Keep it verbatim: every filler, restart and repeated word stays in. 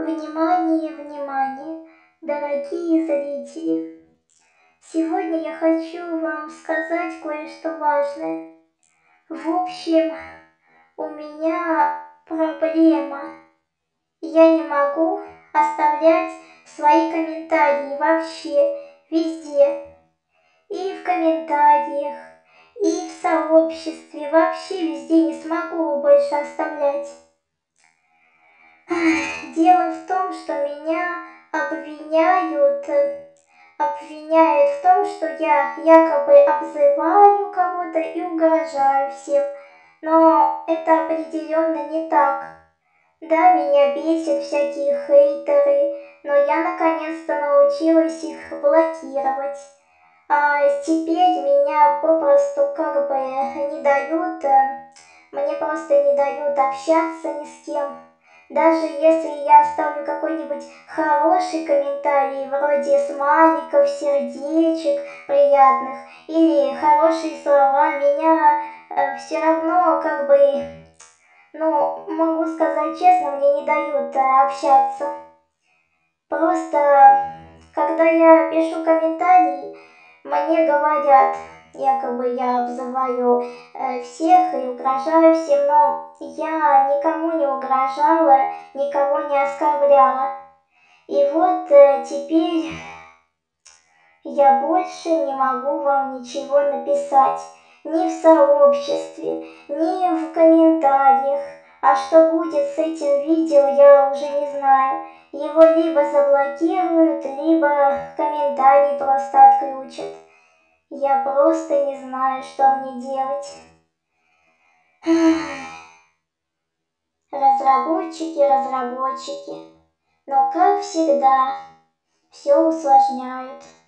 Внимание, внимание, дорогие зрители! Сегодня я хочу вам сказать кое-что важное. В общем, у меня проблема. Я не могу оставлять свои комментарии вообще, везде. И в комментариях, и в сообществе, вообще везде не смогу больше оставлять. Дело в том, что меня обвиняют, обвиняют в том, что я якобы обзываю кого-то и угрожаю всем. Но это определенно не так. Да, меня бесят всякие хейтеры, но я наконец-то научилась их блокировать. А теперь меня попросту как бы не дают, мне просто не дают общаться ни с кем. Даже если я оставлю какой-нибудь хороший комментарий, вроде смайликов, сердечек приятных, или хорошие слова, меня э, все равно как бы, ну, могу сказать честно, мне не дают э, общаться. Просто, когда я пишу комментарии, мне говорят, якобы я обзываю э, всех и угрожаю всем, но я никому не угрожала, никого не оскорбляла. И вот э, теперь я больше не могу вам ничего написать, ни в сообществе, ни в комментариях. А что будет с этим видео, я уже не знаю. Его либо заблокируют, либо комментарии просто отключат. Я просто не знаю, что мне делать. Разработчики, разработчики. Но как всегда, все усложняют.